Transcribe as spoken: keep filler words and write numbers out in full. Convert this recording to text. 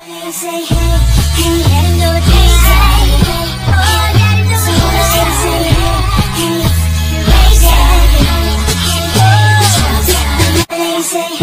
Say hey, hey, let him know what they say. Oh, I gotta know so what they say. Hey, hey, they say. Oh, they say.